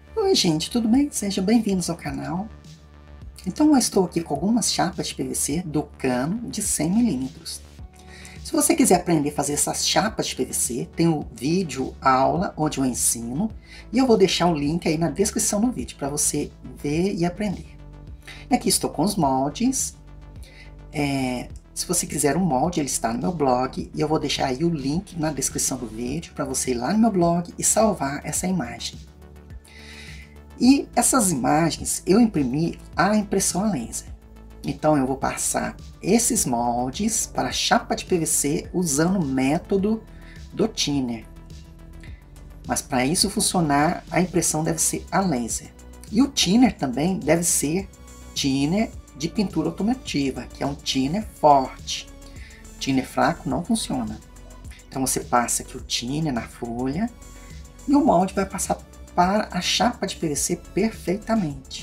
Oi gente, tudo bem? Sejam bem-vindos ao canal. Então eu estou aqui com algumas chapas de PVC do cano de 100 milímetros. Se você quiser aprender a fazer essas chapas de PVC, tem o vídeo aula onde eu ensino e eu vou deixar o link aí na descrição do vídeo para você ver e aprender. E aqui estou com os moldes. Se você quiser um molde, ele está no meu blog e eu vou deixar aí o link na descrição do vídeo para você ir lá no meu blog e salvar essa imagem. E essas imagens eu imprimi à impressão a laser. Então eu vou passar esses moldes para a chapa de PVC usando o método do Thinner. Mas para isso funcionar, a impressão deve ser a laser. E o Thinner também deve ser Thinner de pintura automotiva, que é um Thinner forte. Thinner fraco não funciona. Então você passa aqui o Thinner na folha e o molde vai passar para a chapa de PVC perfeitamente.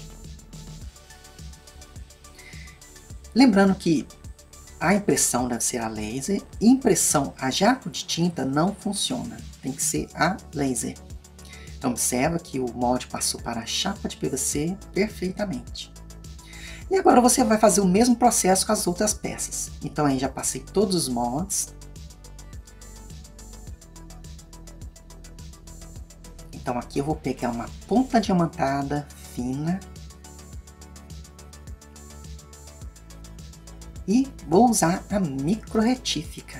Lembrando que a impressão deve ser a laser, e impressão a jato de tinta não funciona, tem que ser a laser. Então observa que o molde passou para a chapa de PVC perfeitamente. E agora você vai fazer o mesmo processo com as outras peças. Então aí já passei todos os moldes. Então aqui eu vou pegar uma ponta diamantada fina e vou usar a micro retífica.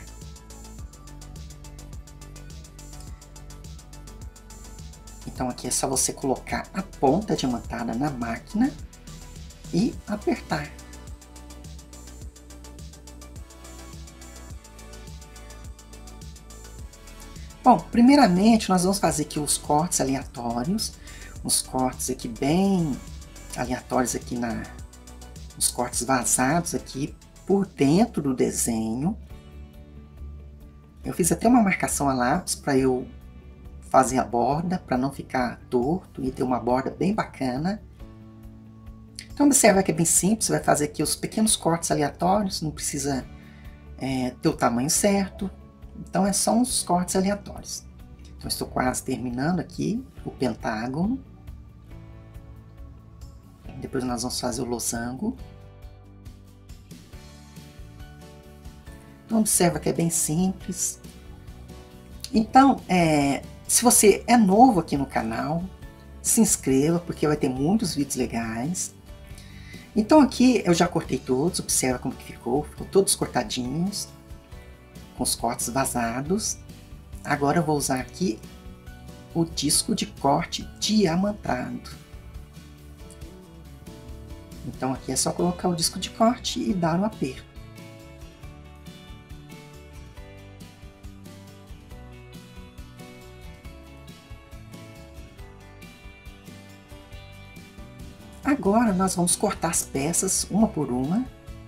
Então aqui é só você colocar a ponta diamantada na máquina e apertar. Bom, primeiramente nós vamos fazer aqui os cortes aleatórios, uns cortes aqui bem aleatórios aqui os cortes vazados aqui por dentro do desenho. Eu fiz até uma marcação a lápis para eu fazer a borda, para não ficar torto e ter uma borda bem bacana. Então observa que é bem simples, você vai fazer aqui os pequenos cortes aleatórios, não precisa ter o tamanho certo. Então é só uns cortes aleatórios. Então estou quase terminando aqui o pentágono. Depois nós vamos fazer o losango. Então observa que é bem simples. Então, se você é novo aqui no canal, se inscreva, porque vai ter muitos vídeos legais. Então aqui eu já cortei todos, observa como que ficou todos cortadinhos, com os cortes vazados. Agora eu vou usar aqui o disco de corte diamantado. Então aqui é só colocar o disco de corte e dar o aperto. Agora nós vamos cortar as peças uma por uma.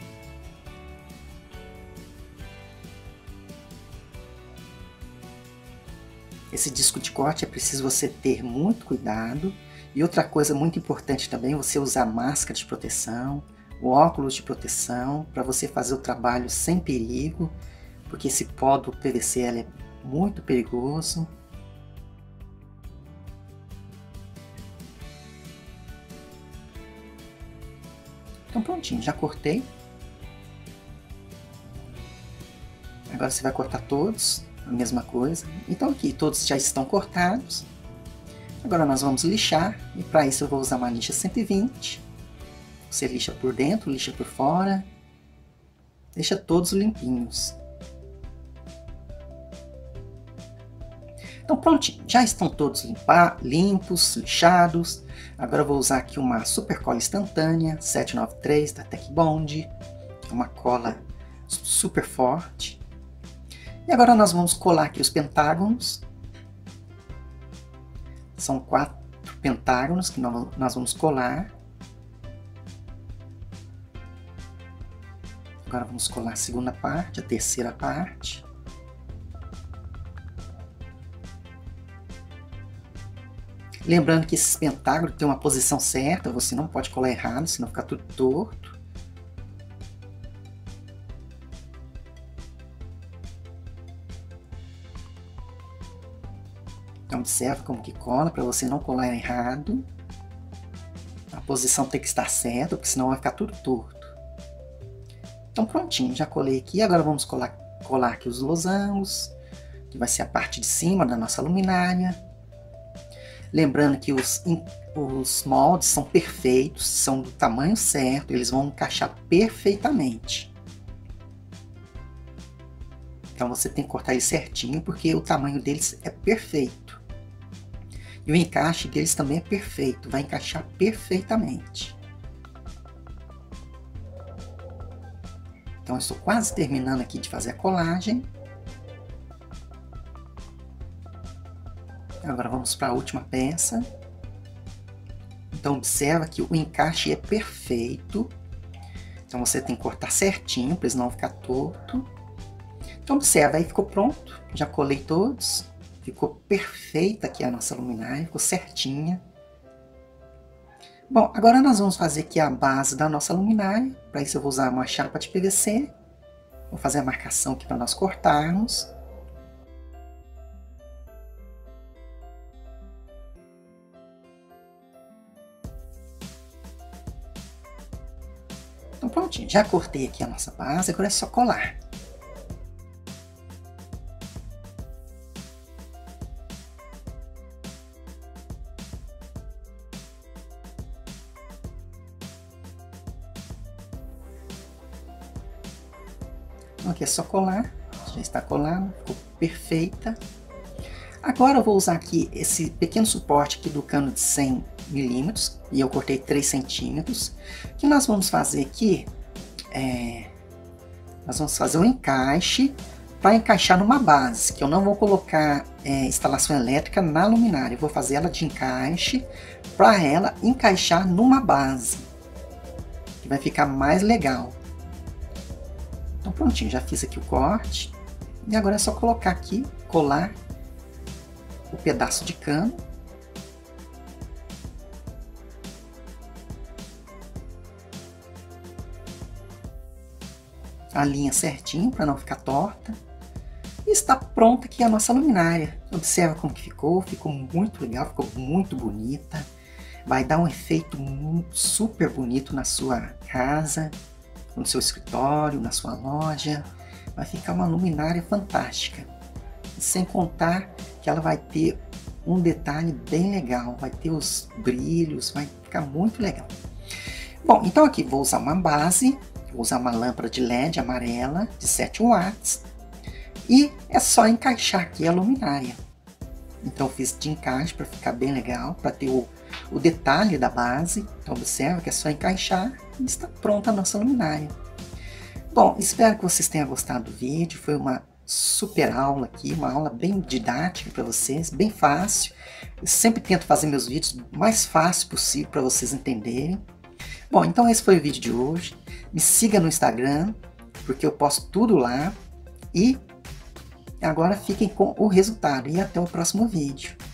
Esse disco de corte é preciso você ter muito cuidado. E outra coisa muito importante também, você usar máscara de proteção, o óculos de proteção, para você fazer o trabalho sem perigo, porque esse pó do PVC é muito perigoso. Então prontinho, já cortei. Agora você vai cortar todos, a mesma coisa. Então aqui todos já estão cortados. Agora nós vamos lixar, e para isso eu vou usar uma lixa 120. Você lixa por dentro, lixa por fora. Deixa todos limpinhos. Então prontinho, já estão todos limpos, lixados. Agora eu vou usar aqui uma super cola instantânea 793 da Tech Bond. Uma cola super forte. E agora nós vamos colar aqui os pentágonos. São 4 pentágonos que nós vamos colar. Agora vamos colar a segunda parte, a terceira parte. Lembrando que esses pentágonos têm uma posição certa, você não pode colar errado, senão fica tudo torto. Então Então observa como que cola, para você não colar errado. A posição tem que estar certa, porque senão vai ficar tudo torto. Então prontinho, já colei aqui. Agora vamos colar aqui os losangos, que vai ser a parte de cima da nossa luminária. Lembrando que os moldes são perfeitos, são do tamanho certo, eles vão encaixar perfeitamente. Então você tem que cortar eles certinho, porque o tamanho deles é perfeito. E o encaixe deles também é perfeito, vai encaixar perfeitamente. Então eu estou quase terminando aqui de fazer a colagem. Agora vamos para a última peça. Então observa que o encaixe é perfeito. Então você tem que cortar certinho, para eles não ficar torto. Então observa, aí ficou pronto. Já colei todos. Ficou perfeita aqui a nossa luminária, ficou certinha. Bom, agora nós vamos fazer aqui a base da nossa luminária. Para isso eu vou usar uma chapa de PVC. Vou fazer a marcação aqui para nós cortarmos. Então prontinho, já cortei aqui a nossa base, agora é só colar. Então aqui é só colar, já está colado, ficou perfeita. Agora eu vou usar aqui esse pequeno suporte aqui do cano de 100 milímetros, e eu cortei 3 centímetros. O que nós vamos fazer aqui nós vamos fazer um encaixe para encaixar numa base, que eu não vou colocar instalação elétrica na luminária, eu vou fazer ela de encaixe para ela encaixar numa base, que vai ficar mais legal. Então prontinho, já fiz aqui o corte, e agora é só colocar aqui, colar o pedaço de cano. A linha certinho para não ficar torta. E está pronta aqui a nossa luminária. Observa como que ficou muito legal, ficou muito bonita. Vai dar um efeito super bonito na sua casa, no seu escritório, na sua loja. Vai ficar uma luminária fantástica. Sem contar que ela vai ter um detalhe bem legal, vai ter os brilhos, vai ficar muito legal. Bom, então aqui vou usar uma base, vou usar uma lâmpada de LED amarela de 7 watts e é só encaixar aqui a luminária. Então eu fiz de encaixe para ficar bem legal, para ter o detalhe da base. Então observa que é só encaixar e está pronta a nossa luminária. Bom, espero que vocês tenham gostado do vídeo, foi uma super aula aqui, uma aula bem didática para vocês, bem fácil. Eu sempre tento fazer meus vídeos o mais fácil possível para vocês entenderem. Bom, então esse foi o vídeo de hoje. Me siga no Instagram, porque eu posto tudo lá. E agora fiquem com o resultado e até o próximo vídeo.